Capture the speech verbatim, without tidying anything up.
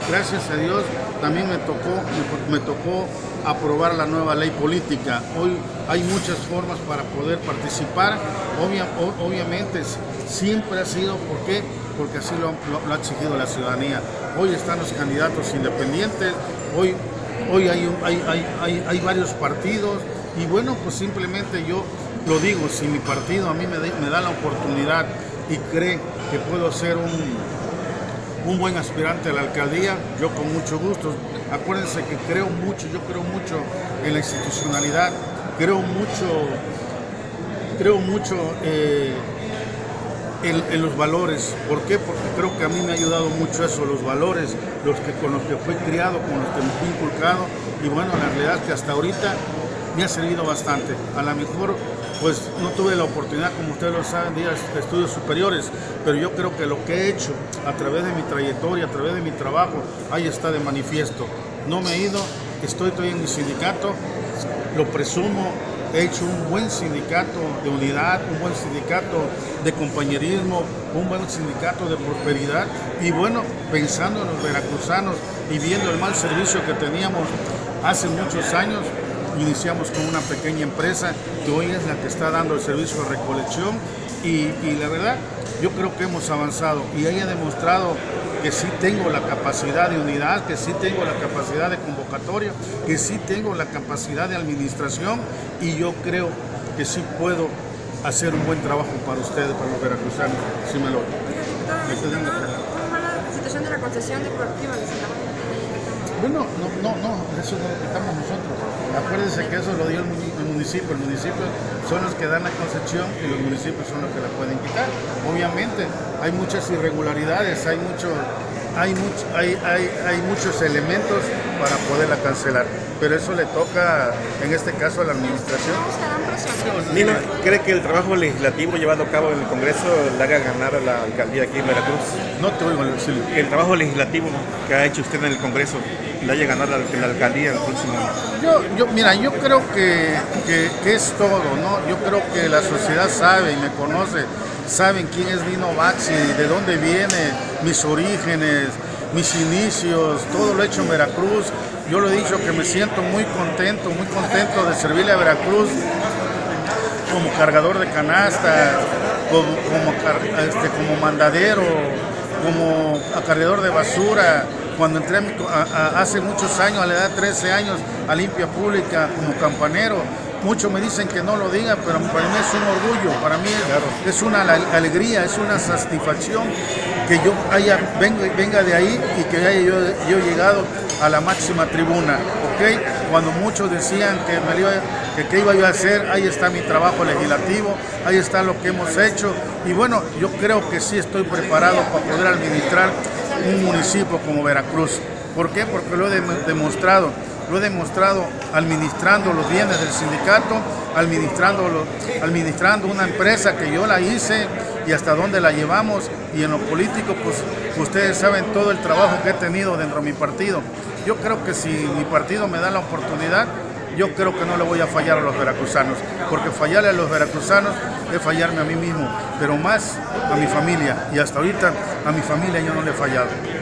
gracias a Dios, también me tocó, me, me tocó aprobar la nueva ley política. Hoy hay muchas formas para poder participar. Obvia, obviamente siempre ha sido, ¿por qué? Porque así lo, lo, lo ha exigido la ciudadanía. Hoy están los candidatos independientes, hoy, hoy hay, hay, hay, hay, hay varios partidos y bueno, pues simplemente yo lo digo, si mi partido a mí me, de, me da la oportunidad y cree que puedo ser un, un buen aspirante a la alcaldía, yo con mucho gusto. Acuérdense que creo mucho, yo creo mucho en la institucionalidad, creo mucho, creo mucho eh, en, en los valores. ¿Por qué? Porque creo que a mí me ha ayudado mucho eso, los valores, los que, con los que fui criado, con los que me fui inculcado, y bueno, la realidad es que hasta ahorita me ha servido bastante. A lo mejor pues no tuve la oportunidad, como ustedes lo saben, de ir a estudios superiores, pero yo creo que lo que he hecho a través de mi trayectoria, a través de mi trabajo, ahí está de manifiesto. No me he ido, estoy todavía en mi sindicato, lo presumo, he hecho un buen sindicato de unidad, un buen sindicato de compañerismo, un buen sindicato de prosperidad, y bueno, pensando en los veracruzanos y viendo el mal servicio que teníamos hace muchos años, iniciamos con una pequeña empresa que hoy es la que está dando el servicio de recolección y, y la verdad, yo creo que hemos avanzado y ella ha demostrado que sí tengo la capacidad de unidad, que sí tengo la capacidad de convocatoria, que sí tengo la capacidad de administración y yo creo que sí puedo hacer un buen trabajo para ustedes, para los veracruzanos, si me lo... ¿Cómo va la situación de la concesión deportiva? Bueno, no, no, no, eso no lo quitamos nosotros. Acuérdense que eso lo dio el municipio. El municipio son los que dan la concesión y los municipios son los que la pueden quitar. Obviamente hay muchas irregularidades, hay, mucho, hay, mucho, hay, hay, hay muchos elementos para poderla cancelar. Pero eso le toca, en este caso, a la administración. Nino, ¿cree que el trabajo legislativo llevado a cabo en el Congreso le haga ganar a la alcaldía aquí en Veracruz? No te oigo decirlo. El trabajo legislativo que ha hecho usted en el Congreso le haya ganado a la alcaldía el próximo año. Yo, yo, mira, yo creo que, que, que es todo, ¿no? Yo creo que la sociedad sabe y me conoce, saben quién es Nino Baxi, de dónde viene, mis orígenes, mis inicios, todo lo he hecho en Veracruz. Yo lo he dicho que me siento muy contento, muy contento de servirle a Veracruz como cargador de canasta, como, como, este, como mandadero, como acarreador de basura. Cuando entré a, a, a, hace muchos años, a la edad de trece años, a Limpia Pública como campanero, muchos me dicen que no lo diga, pero para mí es un orgullo, para mí claro. es una alegría, es una satisfacción que yo haya, venga, venga de ahí y que haya yo, yo llegado a la máxima tribuna, ¿ok? Cuando muchos decían que, me iba, que qué iba yo a hacer, ahí está mi trabajo legislativo, ahí está lo que hemos hecho, y bueno, yo creo que sí estoy preparado para poder administrar un municipio como Veracruz. ¿Por qué? Porque lo he demostrado. Lo he demostrado administrando los bienes del sindicato, administrando, administrando una empresa que yo la hice y hasta dónde la llevamos. Y en lo político, pues ustedes saben todo el trabajo que he tenido dentro de mi partido. Yo creo que si mi partido me da la oportunidad, yo creo que no le voy a fallar a los veracruzanos, porque fallarle a los veracruzanos es fallarme a mí mismo, pero más a mi familia. Y hasta ahorita a mi familia yo no le he fallado.